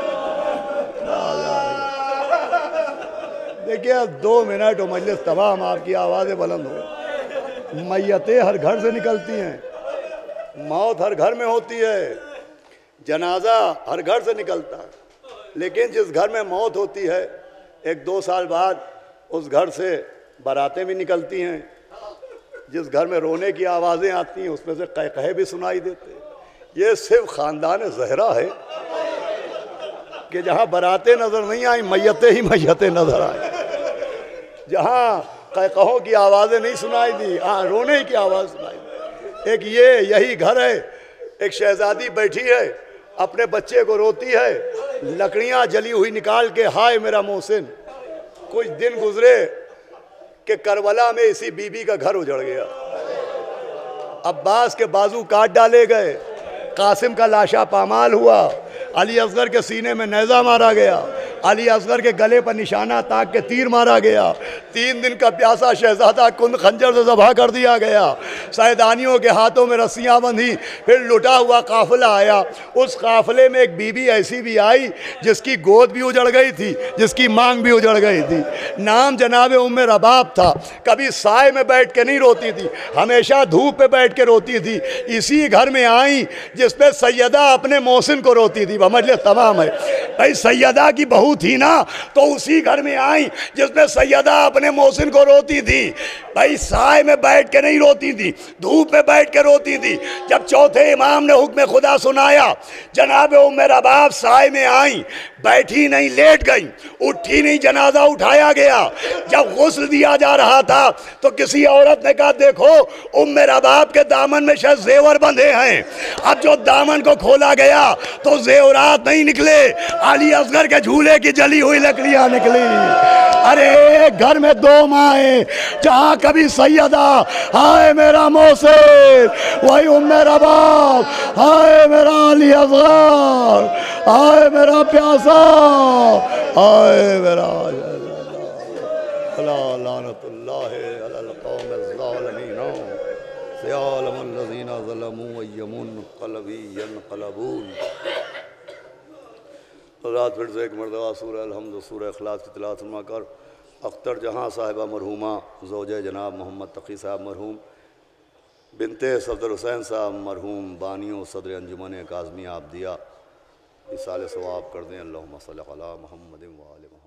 دیکھیں 2 منٹ و مجلس تمام، آپ کی آوازیں بلند ہو۔ میتیں ہر گھر سے نکلتی ہیں، موت ہر گھر میں ہوتی ہے، جنازہ ہر گھر سے نکلتا ہے، لیکن جس گھر میں موت ہوتی ہے 1-2 سال بعد اس گھر سے باراتیں بھی نکلتی ہیں، جس گھر میں رونے کی آوازیں آتی ہیں اس میں سے قہقہے بھی سنائی دیتے ہیں۔ یہ صرف خاندان زہرا ہے کہ جہاں باراتیں نظر نہیں آئیں میتیں ہی میتیں نظر آئیں، جہاں قہقہوں کی آوازیں نہیں سنائی دی، ہاں رونے کی آواز سنائی دی۔ ایک یہی گھر ہے، ایک شہزادی بیٹھی ہے اپنے بچے کو روتی ہے، لکڑیاں جلی ہوئی نکال کے، ہائے میرا محسن۔ کچھ دن گزرے کہ کربلا میں اسی بی بی کا گھر اجڑ گیا، عباس کے بازو کاٹ ڈالے گئے، قاسم کا لاشا پامال ہوا، علی اصغر کے سینے میں نیزہ مارا گیا، علی اصغر کے گلے پر نشانہ تاک کے تیر مارا گیا، 3 دن کا پیاسا شہزادہ کند خنجر سے ذبح کر دیا گیا، سیدانیوں کے ہاتھوں میں رسیاں بندھی، پھر لٹا ہوا قافلہ آیا۔ اس قافلے میں ایک بی بی ایسی بھی آئی جس کی گود بھی اجڑ گئی تھی، جس کی مانگ بھی اجڑ گئی تھی، نام جناب ام رباب تھا، کبھی سائے میں بیٹھ کے نہیں روتی تھی، ہمیشہ دھوپ پہ بیٹھ کے روتی تھی۔ اسی گھر میں آئیں جس پہ سیدہ اپنے محسن کو روتی تھی، مجلس تمام ہے بھائی، سیدہ کی بہو تھی نا، تو اسی گھر میں آئیں جس میں سیدہ اپنے محسن کو روتی تھی بھائی، سائے میں بیٹھ کے نہیں روتی تھی، دھوپ میں بیٹھ کے روتی تھی۔ جب چوتھے امام نے حکم خدا سنایا، جناب ام رباب سائے میں آئیں، بیٹھی نہیں لیٹ گئیں، اٹھی نہیں جنازہ اٹھایا گیا۔ جب غسل دیا جا رہا تھا تو کسی عورت نے کہا دیکھو ام رباب کے دامن میں شاید زیور بندھے ہیں۔ اب جو دامن کو کھولا گیا تو زیورات نہیں نکلے، علی اصغر کے جھولے کی جلی ہوئی لکڑیاں نکلی۔ ارے ایک گھر میں 2 مائیں، جہاں کبھی سیدہ ہائے میرا محسن، وہی ام رباب ہائے میرا علی اصغر، ہائے میرا پیاسا، ہائے میرا لعنت اللہ علی القوم الظالمین سیعلم الذین ظلموا ای منقلب ینقلبون۔ رات پھر سے ایک مرتبہ سورہ الحمد و سورہ اخلاص کی تلاوت فرما کر اختر جہاں صاحبہ مرحومہ زوجہ جناب محمد تقی صاحب مرحوم، بنت صفدر حسین صاحب مرحوم، بانیوں صدر انجمن کاظمیہ عابدیہ، اِسال ثواب کر دیں۔ اللہم صلی علی محمد و آل محمد۔